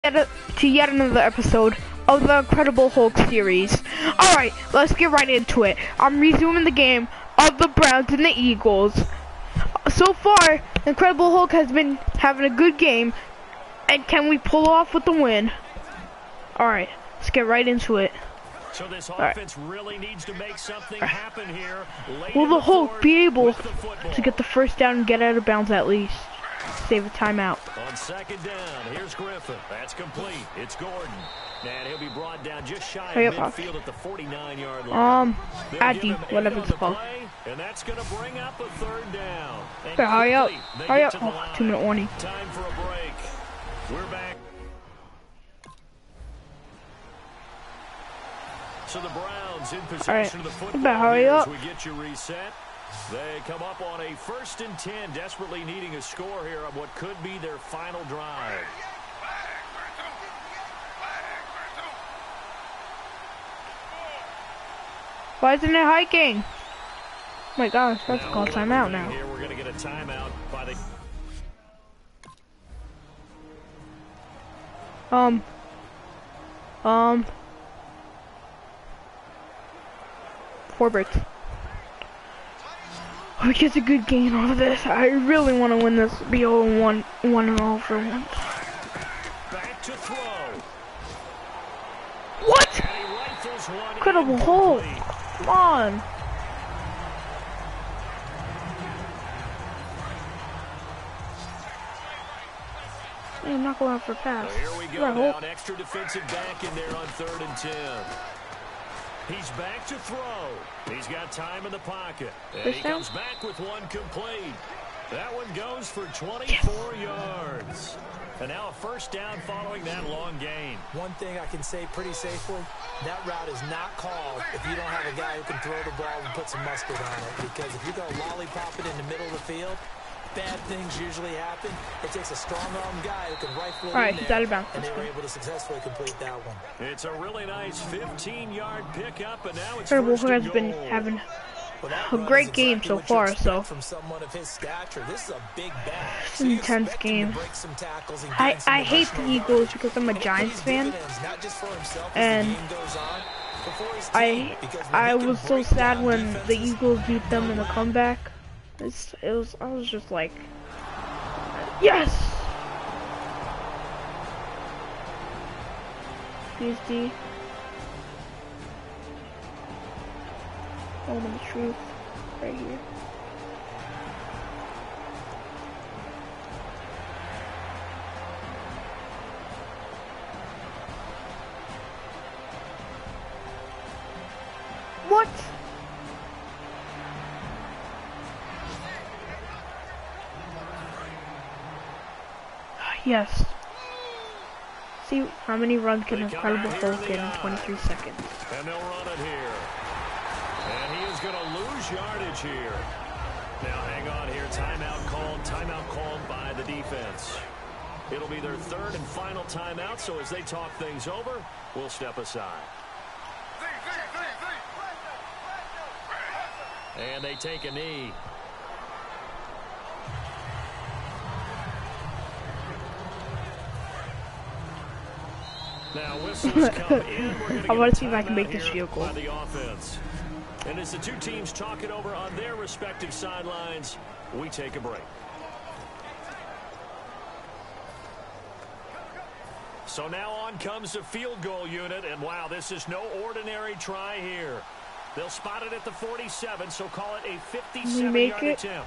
To yet another episode of the Incredible Hulk series. Alright, let's get right into it. I'm resuming the game of the Browns and the Eagles. So far, Incredible Hulk has been having a good game. And can we pull off with the win? Alright, let's get right into it. So this offense really needs to make something happen here. Will the Hulk be able to get the first down and get out of bounds at least? Save a timeout. On second down, here's Griffin. That's complete. It's Gordon. And he'll be brought down just shy of midfield at the 49-yard line. Addy, whatever it's called. And that's going to bring up a third down. Okay, hurry up. Hurry up. Oh, 2-minute warning. Time for a break. We're back. So the Browns in possession of the football. Hurry up. We get you reset. They come up on a 1st and 10, desperately needing a score here on what could be their final drive. Why isn't it hiking? Oh my gosh, that's called timeout now. Here we're going to get a timeout by the... Forbert. We get a good gain off of this. I really want to win this. Be 0-1, 1-0 for once. Back to throw. What? Incredible Hulk. Come on. I'm not going out for a pass. So here we go now, an extra defensive back in there on 3rd and 10. He's back to throw. He's got time in the pocket. And he comes back with one complete. That one goes for 24 yards. And now a first down following that long gain. One thing I can say pretty safely, that route is not called if you don't have a guy who can throw the ball and put some mustard on it. Because if you go lollipop it in the middle of the field, bad things usually happen. It takes a strong-armed guy who can rifle it in there, and they were able to successfully complete that one. It's a really nice 15-yard pickup, and now it's Incredible Hulk has been having a great game so far, so from someone of his stature, this is a big bat. It's an intense game. I hate the Eagles because I'm a Giants fan, and I was so sad when the Eagles beat them in the comeback. I was just like, yes! PSD. Moment of truth, right here. What? Yes. See how many runs can Incredible Hulk get in 23 seconds. And they'll run it here. And he is going to lose yardage here. Now hang on here. Timeout called by the defense. It'll be their 3rd and final timeout, so as they talk things over, we'll step aside. And they take a knee. Now whistles come in. I want to see if I can make this field goal. And as the two teams talk it over on their respective sidelines, we take a break. So now on comes the field goal unit, and wow, this is no ordinary try here. They'll spot it at the 47, so call it a 57-yard attempt.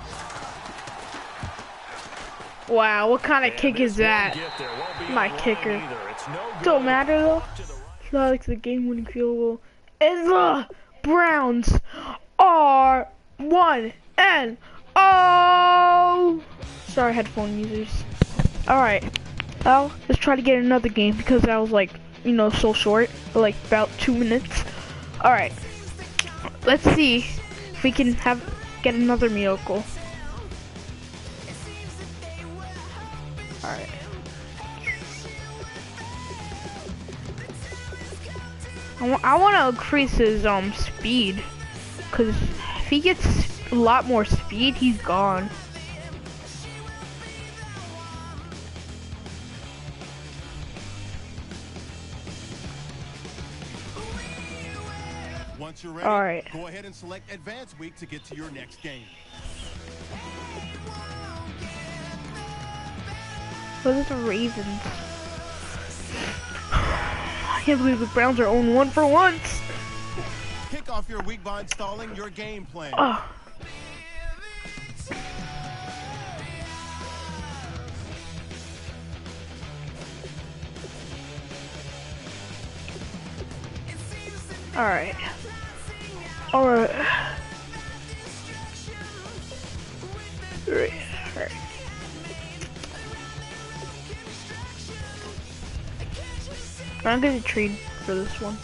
Wow, what kind of kick is that? My kicker. Don't matter though. It's not like the game-winning field goal. And the Browns are 1-0. Sorry, headphone users. Alright. Well, let's try to get another game because that was like, you know, so short. Like about 2 minutes. Alright. Let's see if we can get another miracle. Alright. I want to increase his speed, because if he gets a lot more speed, he's gone. Once you're ready, all right. go ahead and select Advanced Week to get to your next game. What are the Ravens? I can't believe the Browns are owned 1 for once. Kick off your week by installing your game plan. Oh. Alright. Alright. Alright. I'm gonna trade for this one.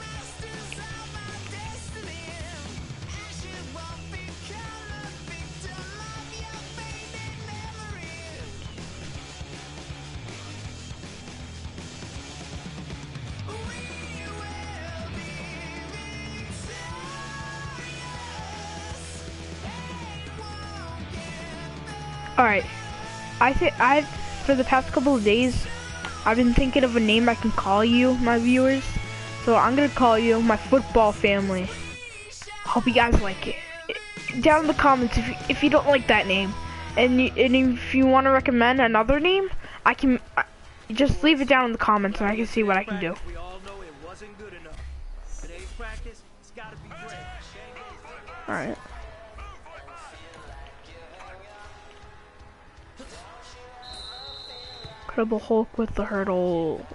Alright, for the past couple of days, I've been thinking of a name I can call you, my viewers. So I'm gonna call you my football family. Hope you guys like it. Down in the comments if you don't like that name, and if you want to recommend another name, I can just leave it down in the comments and I can see what I can do. We all know it wasn't good enough. Today's practice, it's gotta be great. Alright. Incredible Hulk with the hurdle.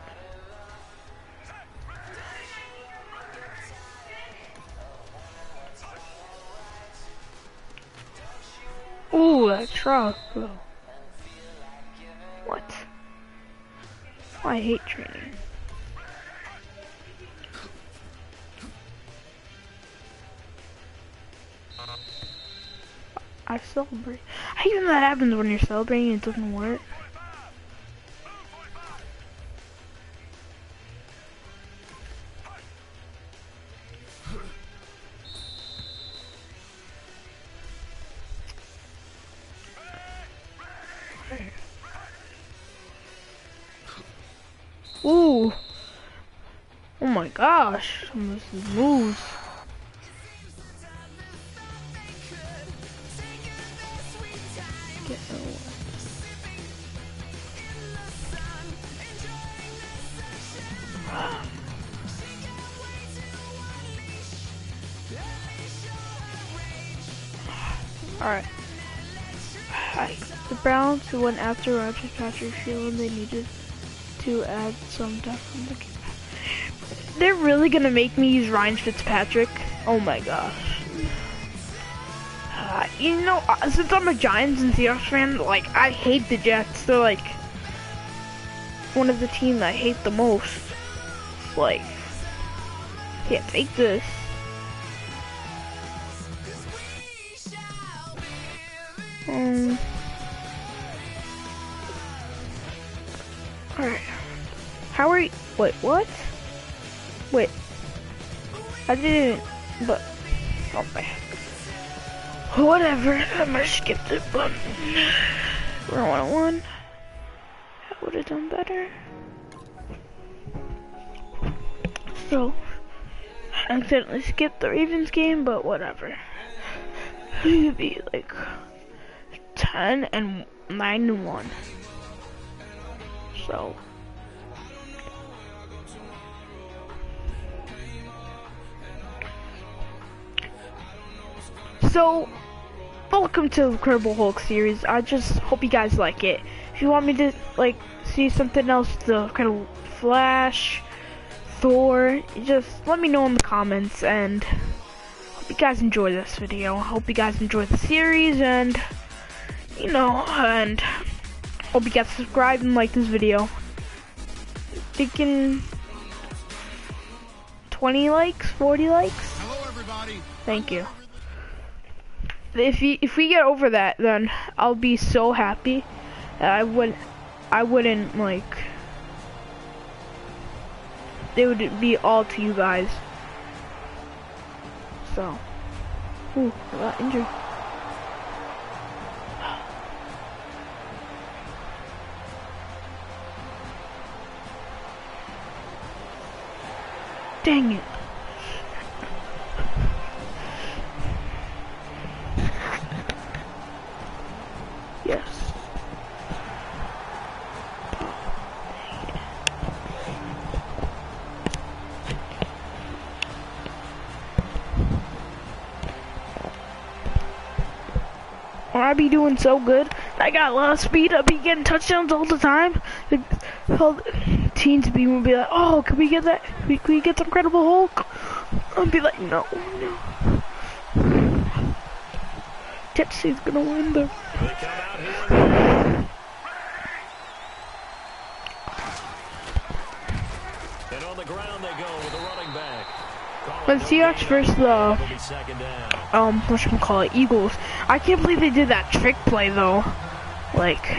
Ooh, that truck. What? Oh, I hate training. I celebrate. I hate when that happens when you're celebrating and it doesn't work. Ooh. Oh my gosh. Some of these moves. Alright. The Browns, who went after Rodgers, Patrick, Sheila, they needed to add some depth on the game. They're really gonna make me use Ryan Fitzpatrick. Oh my gosh. You know, since I'm a Giants and Seahawks fan, like, I hate the Jets. They're like one of the teams I hate the most. Like, can't take this. Alright. How are you? Wait, what? Wait. I didn't, but, oh man. Whatever, I might skip the button. We're 1-1. I would have done better. So, I accidentally skipped the Ravens game, but whatever. We could be like 10 and 9-1. So, welcome to the Incredible Hulk series. I just hope you guys like it. If you want me to like see something else, the kind of Flash, Thor, just let me know in the comments, and hope you guys enjoy this video. Hope you guys enjoy the series, and you know, and hope you guys subscribe and like this video. Thinking 20 likes, 40 likes. Hello, everybody. Thank you. If we get over that, then I'll be so happy. I wouldn't like. It would be all to you guys. So, ooh, I got injured. Dang it. when I be doing so good, I got a lot of speed, I be getting touchdowns all the time. All the teams be like, oh, can we get that? Can we get the Incredible Hulk? I'll be like, no. Jetsy's gonna win though. And on the ground they go with a running back. When Seahawks versus the whatchamacallit, Eagles, I can't believe they did that trick play though. Like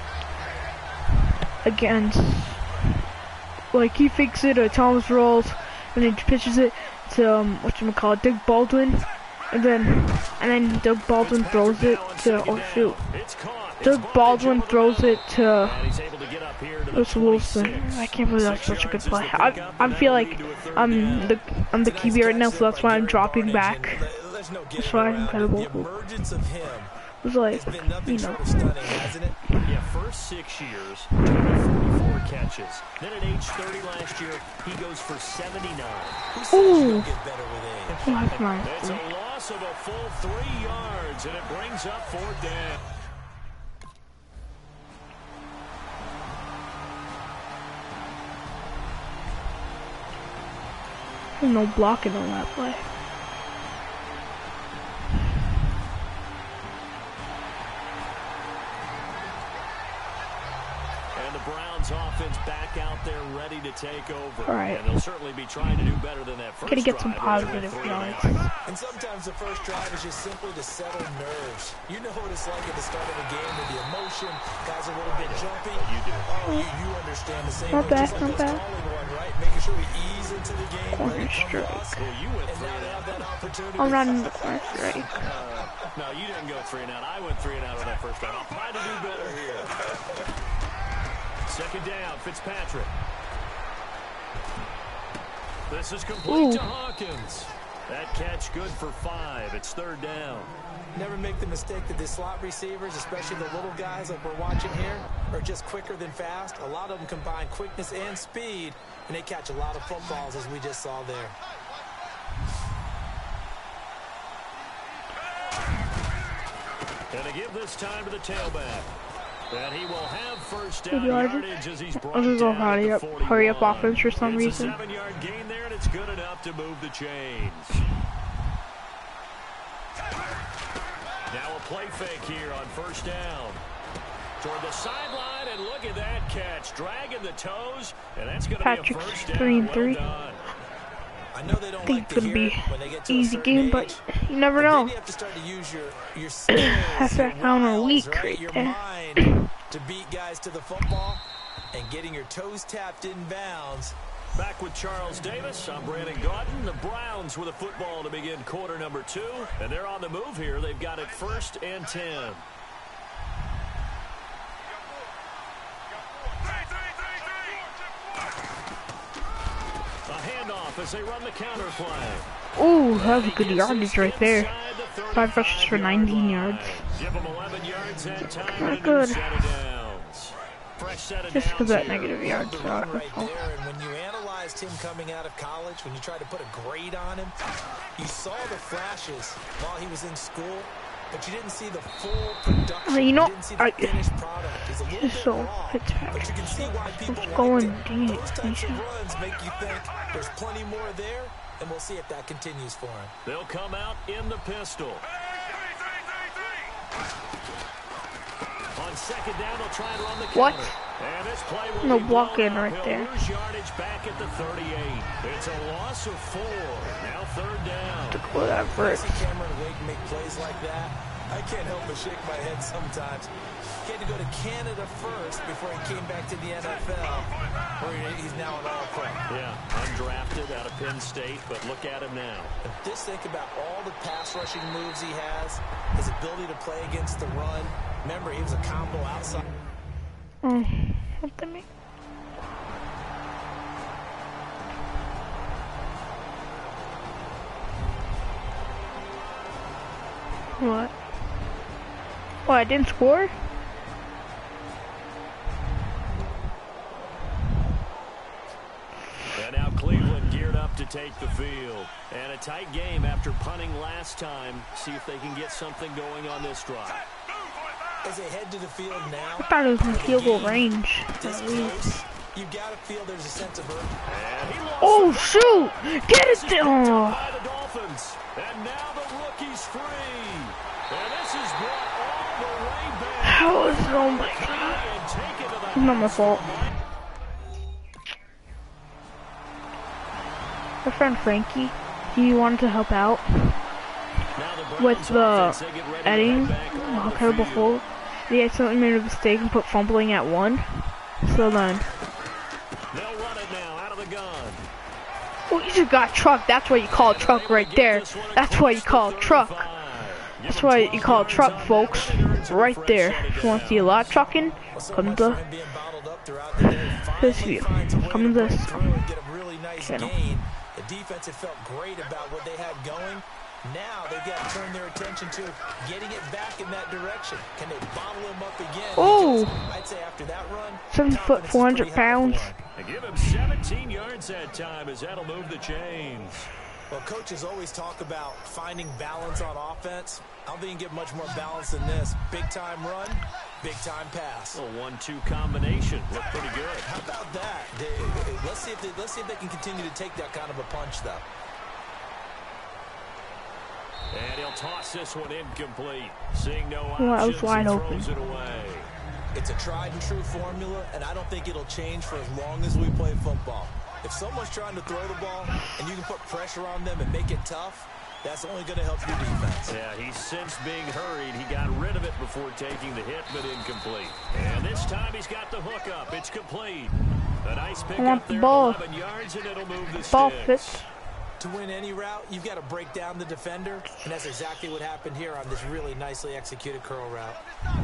against, like he fakes it to Thomas Rawls and then pitches it to whatchamacallit, Doug Baldwin, and then Doug Baldwin throws it to, oh shoot, Doug Baldwin throws it to Russell Wilson. I can't believe that's such a good play. I feel like I'm the QB right now, so that's why I'm dropping back. That's why I'm Incredible. It was like, you know. Yeah, first 6 years, 44 catches. Then at age 30 last year, he goes for 79. Ooh. It's a loss of a full 3 yards, and it brings up 4th down. There's no blocking on that play. And the Browns offense back out there ready to take over. All right. And they'll certainly be trying to do better than that first Gotta get some drive. positive yards. And sometimes the first drive is just simply to settle nerves. You know what it's like at the start of a game with the emotion. Guys are a little bit jumpy. You do. Oh, you understand the same Not way. bad, Just not like bad. one, right? Making sure we ease into the game. Corner let it come to strike. us, Well, you went and 3 now they and have out. that opportunity. I'm running the corner straight. No, you didn't go 3 and out. I went 3 and out on that first drive. I'll try to do better here. Second down, Fitzpatrick. This is complete to Hawkins. That catch good for 5. It's 3rd down. Never make the mistake that the slot receivers, especially the little guys like we're watching here, are just quicker than fast. A lot of them combine quickness and speed, and they catch a lot of footballs, as we just saw there. And they give this time to the tailback. And he will have first Good down yard. yardage as he's brought I'm gonna go down at the 41. hurry up offense for some It's reason. a 7-yard gain there, and it's good enough to move the chains. Now a play fake here on first down. Toward the sideline, and look at that catch. Dragging the toes, and that's going to be a Patrick's first down. 3-3. Well done. I know they don't I think like it's to gonna hear be it when they get to a easy certain game, age, but you never then know. you have to start to use your skills, Half your that counter wiles, weak right? right Your there. mind to beat guys to the football and getting your toes tapped in bounds. Back with Charles Davis. I'm Brandon Gaudin. The Browns with a football to begin quarter number 2. And they're on the move here. They've got it 1st and 10. A handoff as they run the counter play. Ooh, that was a good yardage right there. 5 rushes for 19 yards. Give them 11 yards that time. Not and a new good. set of downs. Fresh set of Just because downs that here. negative yards. The run right there, and when you analyzed him coming out of college, when you tried to put a grade on him, you saw the flashes while he was in school, but you didn't see the full production. You know, didn't see the finished product. He's a little just bit so raw, Fitzpatrick. but you can see why people What's like going him. deep? Those types of runs make you think there's plenty more there, and we'll see if that continues for him. They'll come out in the pistol. On second down, they'll try and run the counter. What? And this play will No be block blown in up. right He'll there. lose yardage back at the 38. It's a loss of 4. Now 3rd down. Well, that I hurt. see Cameron Wake make plays like that. I can't help but shake my head sometimes. He had to go to Canada first before he came back to the NFL, where he's now an All-Pro. Yeah, undrafted out of Penn State, but look at him now. Just think about all the pass rushing moves he has, his ability to play against the run. Remember, he was a combo outside. Oh, what the mean? What? What, I didn't score? And now Cleveland geared up to take the field. And a tight game after punting last time. See if they can get something going on this drive. As they head to the field now, I thought it was in field goal range. this close, you gotta feel there's a sense of urgency. Oh shoot! Get it down! By the Dolphins. And now the rookie's free. And this is brought all the way back. How is oh my god? And taken to the It's not my fault. My friend Frankie, he wanted to help out with the editing, incredible hold. He accidentally made a mistake and put fumbling at 1. So then, They'll run it now out of the gun. oh, you just got truck. That's what you call a truck right there. That's what you call a truck. That's what you call a truck, folks. Right there. If you want to see a lot of trucking, come to this view. Come to this channel. The defense had felt great about what they had going. Now they've got to turn their attention to getting it back in that direction. Can they bottle him up again? Oh, I'd say after that run, 7 foot, 400 pounds. They give him 17 yards that time as that'll move the chains. Well, coaches always talk about finding balance on offense. I don't think you can get much more balance than this. Big time run, big time pass. A 1-2 combination. Looked pretty good. How about that? Let's see if they can continue to take that kind of a punch, though. And he'll toss this one incomplete. Seeing no Well, I was options, wide he open. throws it away. It's a tried and true formula, and I don't think it'll change for as long as we play football. If someone's trying to throw the ball and you can put pressure on them and make it tough, that's only going to help your defense. Yeah, he's since being hurried. He got rid of it before taking the hit, but incomplete. And this time he's got the hook up. It's complete. A nice pick want up the there, ball. 11 yards, and it'll move the Ball sticks. fits. To win any route, you've got to break down the defender, and that's exactly what happened here on this really nicely executed curl route.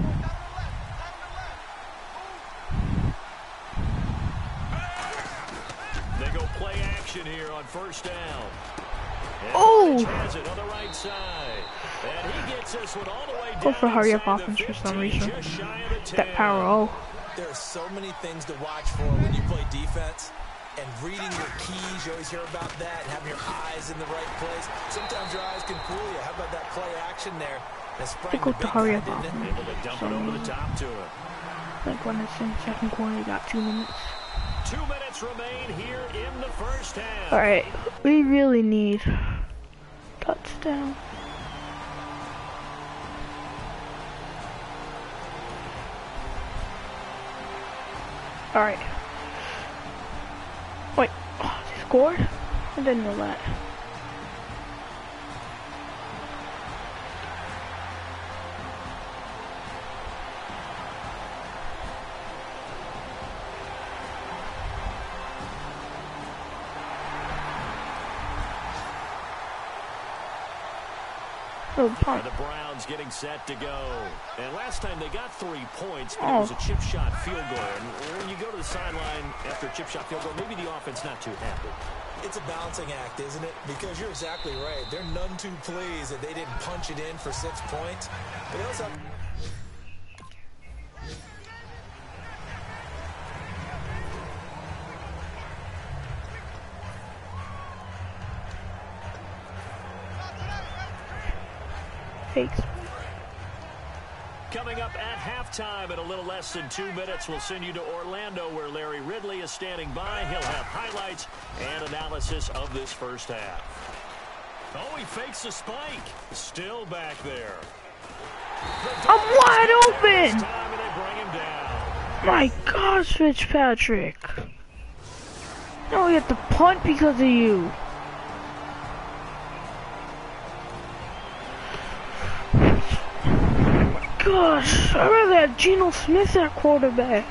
They go play action here on first down. And Oh! has it on the right side. And he gets this one all the way Go down for hurry up inside the offense for some 15, reason. just shy of the That 10. power O. There are so many things to watch for when you play defense. And reading your keys, you always hear about that, and having your eyes in the right place. Sometimes your eyes can fool you. How about that play action there? They go to hurry up offense. Able to dump it over the top to him. Like when it's in second quarter, you got 2 minutes. 2 minutes remain here in the first half. Alright, we really need touchdown. Alright. Wait, oh, they scored? I didn't know that. Oh, punt. And the Browns getting set to go. And last time they got 3 points, but Oh. it was a chip shot field goal. And when you go to the sideline after a chip shot field goal, maybe the offense not too happy. It's a balancing act, isn't it? Because you're exactly right. They're none too pleased that they didn't punch it in for 6 points. But they also have... Fakes. Coming up at halftime in a little less than 2 minutes, we'll send you to Orlando where Larry Ridley is standing by. He'll have highlights and analysis of this first half. Oh, he fakes the spike. Still back there. I'm wide open! This time, and they bring him down. My gosh, Fitzpatrick. Now we have to punt because of you. Gosh, I'd rather have Geno Smith at quarterback.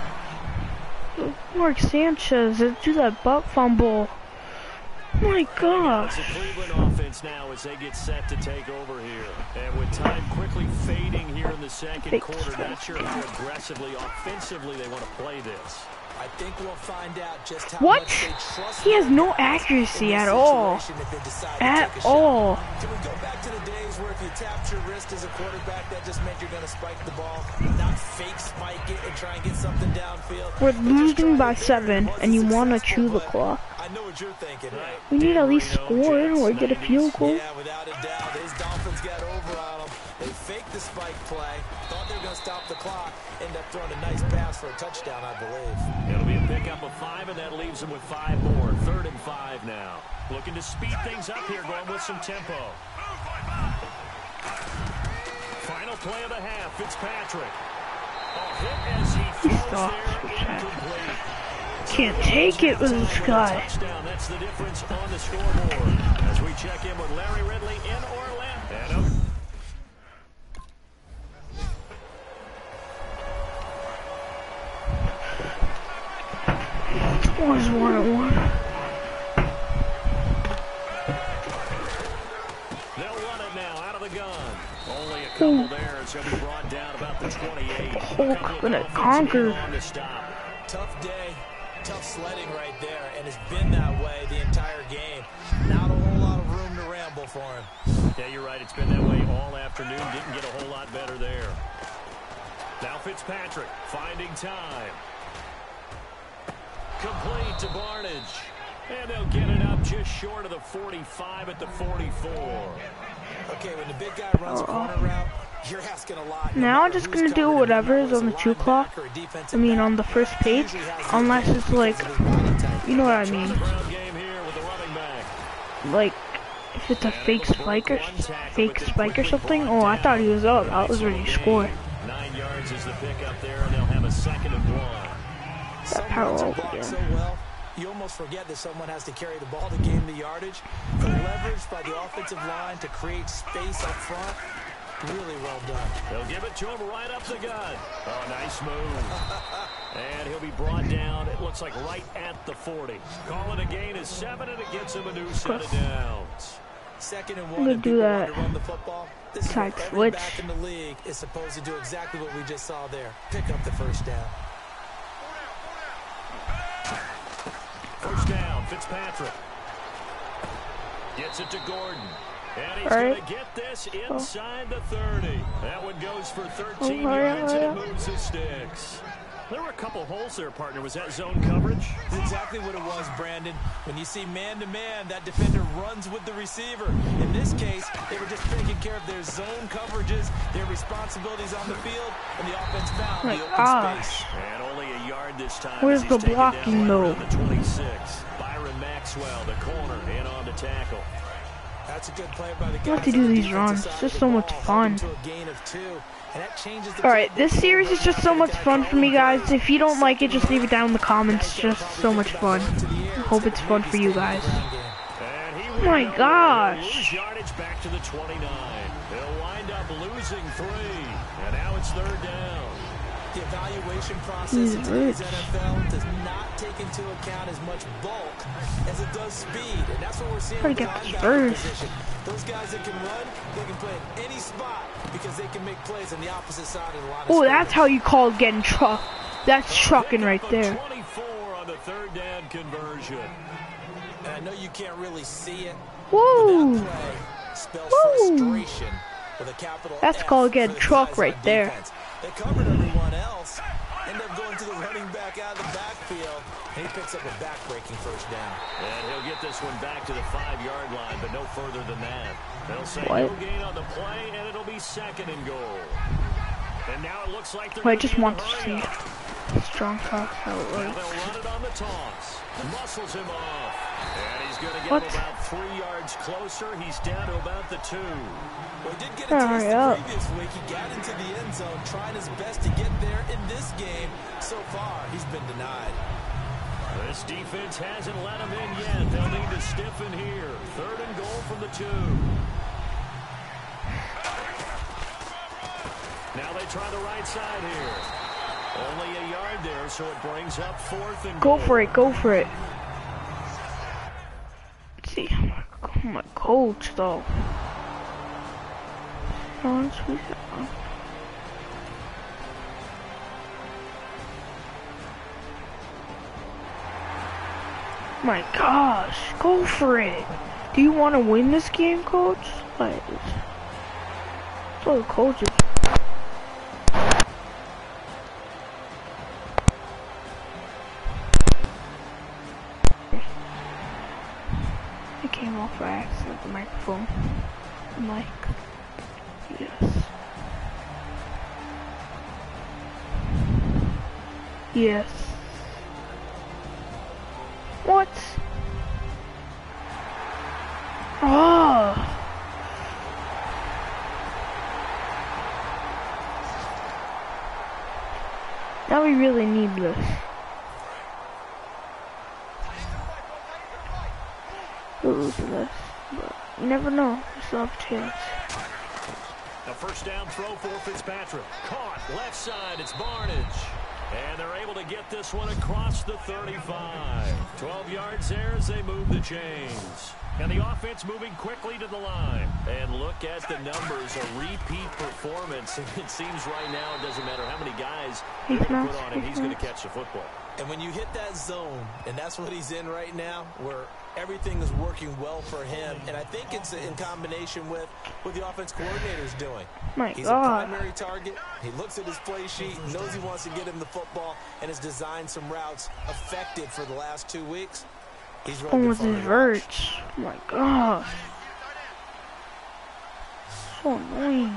Mark Sanchez, do that butt fumble. My It's gosh. the Cleveland offense now as they get set to take over here. And with time quickly fading here in the second Fake quarter, strike. not sure how aggressively, offensively they want to play this. I think we'll find out just how What? much they trust He has their no guys accuracy in this at all. situation if they decide to At take a shot. all. Can we go back to the days where if you tapped your wrist as a quarterback, that just meant you're going to spike the ball, not fake spike it and try and get something downfield? We're But just losing try by to 7, wasn't and you want to successful, chew the but clock. I know what you're thinking, right? We need to at least Dan Marino, score Jets, or get a 90s. field goal. Yeah, without a doubt. His Dolphins got over on them. They faked the spike play. Thought they were going to clock, end up throwing a nice pass for a touchdown, I believe. It'll be a pickup of 5, and that leaves them with 5 more. 3rd and 5 now. Looking to speed things up here, going with some tempo. Final play of the half, Fitzpatrick. A hit as he throws there, incomplete. Can't take it with this guy. Touchdown, that's the difference on the scoreboard. As we check in with Larry Ridley in Orlando. Was 1-1. They'll run it now out of the gun. Only a couple there, and so be brought down about the 28. Hulk gonna conquer. Tough day, tough sledding right there, and it's been that way the entire game. Not a whole lot of room to ramble for him. Yeah, you're right. It's been that way all afternoon. Didn't get a whole lot better there. Now Fitzpatrick finding time. Complete to Barnage. And they'll get it up just short of the 45 at the 44. Okay, when the big guy runs a corner route, you're asking a lot. Now I'm just gonna do whatever is on the 2 o'clock. I mean, on the first page, unless it's like, you know what I mean. Like, if it's a fake spike or something. Oh, I thought he was up. I was ready to score. 9 yards is the pickup there, and they'll have a 2nd and 1. That power over there. So well, you almost forget that someone has to carry the ball to gain the yardage. The leverage by the offensive line to create space up front, really well done. They'll give it to him right up the gut. Oh, nice move. And he'll be brought down, it looks like right at the 40. Call it a gain of 7, and it gets him a new set of downs. 2nd and 1. I'm gonna do that. Run the football. This is Tight what every switch. back in the league is supposed to do exactly what we just saw there. Pick up the first down. First down, Fitzpatrick. Gets it to Gordon. And he's going to get this inside the 30. That one goes for 13 yards, and it moves his sticks. There were a couple holes there, partner. Was that zone coverage? That's exactly what it was, Brandon. When you see man-to-man, that defender runs with the receiver. In this case, they were just taking care of their zone coverages, their responsibilities on the field, and the offense found the open space. And only a yard this time. Where's the blocking, though? The 26. Byron Maxwell, the corner, in on the tackle. That's a good play by the guy. I have to do these runs. It's just so much fun. Alright, this series is just so much fun for me, guys. If you don't like it, just leave it down in the comments. It's just so much fun. I hope it's fun for you guys. Oh my gosh. Yardage back to the 29. They'll wind up losing 3. And now it's 3rd down. The evaluation process in today's NFL does not take into account as much bulk as it does speed, and that's what we're seeing in the linebacker position. Those guys that can run, they can play in any spot because they can make plays on the opposite side of the line. Oh, that's how you call getting trucked. That's trucking right there. 24 on the 3rd down conversion. And I know you can't really see it. Woo! But that play spells frustration with a capital That's F called getting for the trucked guys right on there. defense. They covered everyone else. End up going to the running back out of the backfield. And he picks up a back-breaking first down. And he'll get this one back to the 5-yard line, but no further than that. They'll say What? no gain on the play, and it'll be 2nd and goal. And now it looks like they're I going just to want to see strong toss how it Now works. they'll run it on the toss. Muscles him off. And he's going to get What? him about 3 yards closer. He's down to about the 2. Well, he did get a taste the previous week. He got into the end zone, trying his best to get there in this game. So far, he's been denied. This defense hasn't let him in yet. They'll need to stiffen here. 3rd and goal from the 2. Now they try the right side here. Only a yard there, so it brings up 4th and goal. Go for it, go for it. Let's see, my coach though. My gosh, go for it. Do you want to win this game, coach? Like, that's what the coach is. It came off by accident, the microphone. The mic. Yes. Yes. What? Oh. Now we really need this. We'll lose this, but you never know. We still have a chance. A first down throw for Fitzpatrick. Caught left side. It's Barnage. And they're able to get this one across the 35. 12 yards there as they move the chains. And the offense moving quickly to the line. And look at the numbers. A repeat performance. It seems right now it doesn't matter how many guys they're going to put on him. He's going to catch the football. And when you hit that zone, and that's what he's in right now, where everything is working well for him, and I think it's in combination with what the offense coordinator is doing. He's a primary target. He looks at his play sheet, knows he wants to get him the football, and has designed some routes effective for the last 2 weeks. He's really almost inverts. Oh my god. So annoying.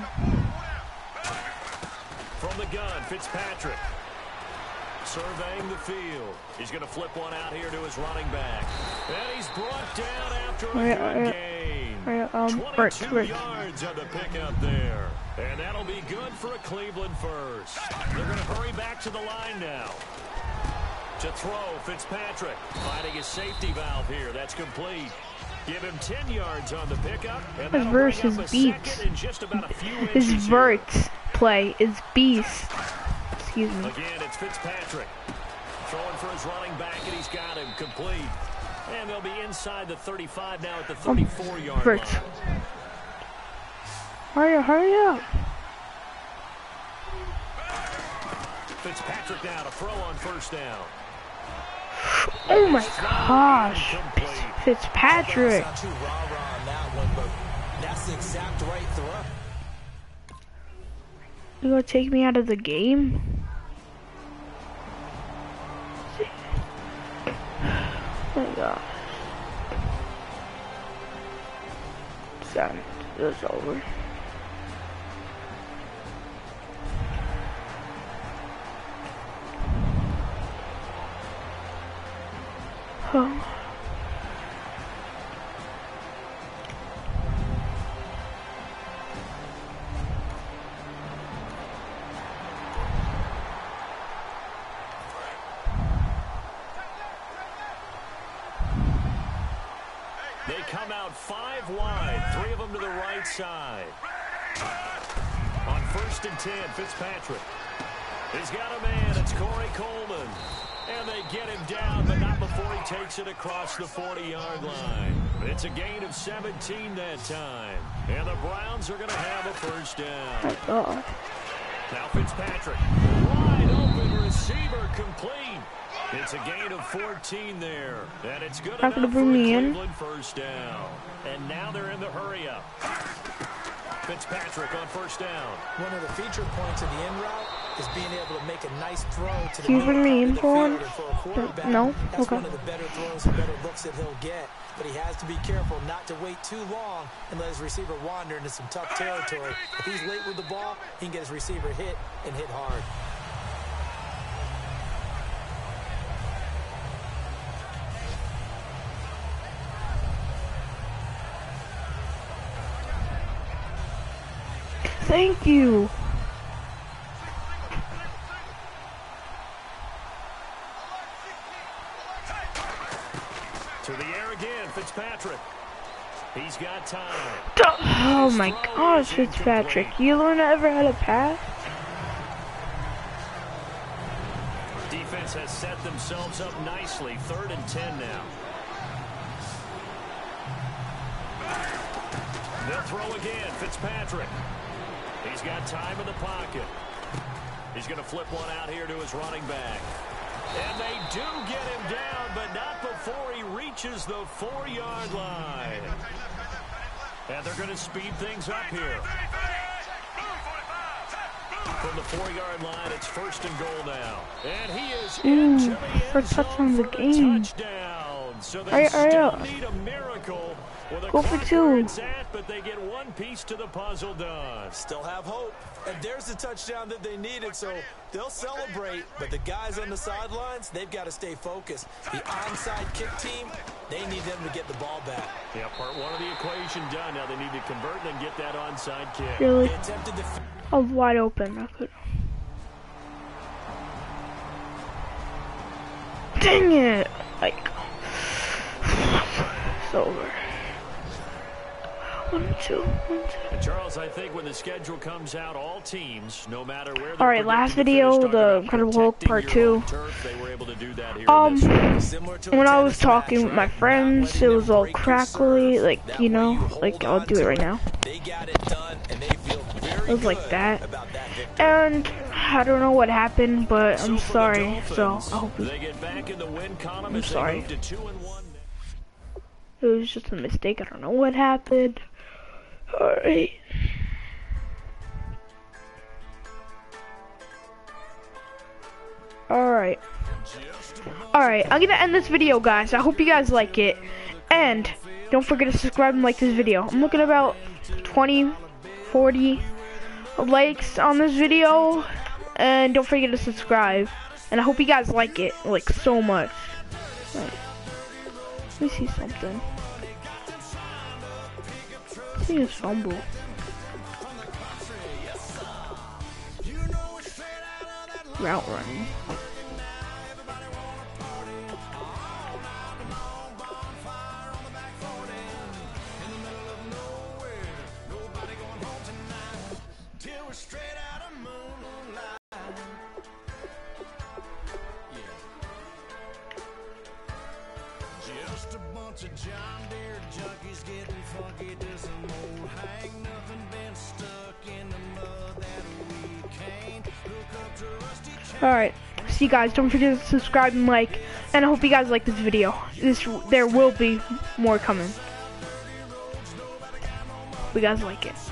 From the gun, Fitzpatrick. Surveying the field. He's going to flip one out here to his running back. And he's brought down after a good gain. 22 yards on the pickup there. And that'll be good for a Cleveland first. They're going to hurry back to the line now. To throw, Fitzpatrick finding his safety valve here. That's complete. Give him 10 yards on the pickup. And his verse is beats. His verts play is beast. Excuse me. Again, it's Fitzpatrick. Throwing for his running back, and he's got him complete. And they'll be inside the 35 now at the 34-yard line. Hurry up. Fitzpatrick now to throw on first down. Oh my gosh. Fitzpatrick. Not too rah-rah on that one, but that's the exact right throw. You gonna take me out of the game? Oh my gosh. Sad. It's over. Oh. They come out 5 wide, 3 of them to the right side. On 1st and 10, Fitzpatrick. He's got a man, it's Corey Coleman. And they get him down, but not before he takes it across the 40-yard line. It's a gain of 17 that time. And the Browns are going to have a first down. Now Fitzpatrick, wide open receiver complete. It's a gain of 14 there. And it's good enough for Cleveland first down. And now they're in the hurry-up. Fitzpatrick on first down. One of the feature points of the in route is being able to make a nice throw to the middle of the field. And for a quarterback. No? That's Okay. one of the better throws and better looks that he'll get. But he has to be careful not to wait too long and let his receiver wander into some tough territory. If he's late with the ball, he can get his receiver hit and hit hard. Thank you. To the air again, Fitzpatrick. He's got time. Oh my gosh, Fitzpatrick. You learn ever how to pass? Defense has set themselves up nicely. 3rd and 10 now. They'll throw again, Fitzpatrick. He's got time in the pocket. He's going to flip one out here to his running back. And they do get him down, but not before he reaches the 4-yard line. And they're going to speed things up here. From the 4-yard line, it's 1st and goal now. And he is into the end zone for a touchdown. So they Hurry still up. need a miracle. With a Go for clock 2. where it's at, but they get one piece to the puzzle done. Still have hope. And there's the touchdown that they needed, so they'll celebrate. But the guys on the sidelines, they've got to stay focused. The onside kick team, they need them to get the ball back. Yeah, part 1 of the equation done. Now they need to convert and then get that onside kick. Really? They attempted to... I was wide open. I could. Dang it! Like, it's over. 1, 2, 1, 2. And Charles, I think when the schedule comes out, all teams, no matter where. All right, last video, the Incredible Hulk Part 2. When I was talking with my friends, it was all crackly, like, you know, like, I'll do it right now. It was like that. And I don't know what happened, but I'm sorry, so I hope I'm sorry. It was just a mistake, I don't know what happened. Alright. Alright. Alright, I'm gonna end this video, guys. I hope you guys like it. And don't forget to subscribe and like this video. I'm looking at about 20, 40 likes on this video. And don't forget to subscribe. And I hope you guys like it, like, so much. Right. Let me see something. I think it's fumble. Route running. Just a bunch of John Deere junkies getting funky to some old hang nothing, been stuck in the mud that we can't hook up to rusty chain. Alright, see you guys, don't forget to subscribe and like, and I hope you guys like this video. There will be more coming. Hope you guys like it.